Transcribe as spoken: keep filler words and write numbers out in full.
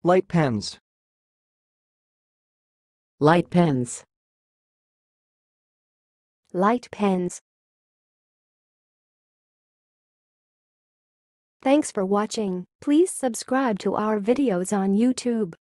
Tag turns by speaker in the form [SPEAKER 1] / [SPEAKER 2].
[SPEAKER 1] Light pens.
[SPEAKER 2] Light pens.
[SPEAKER 3] Light pens. Thanks for watching. Please subscribe to our videos on YouTube.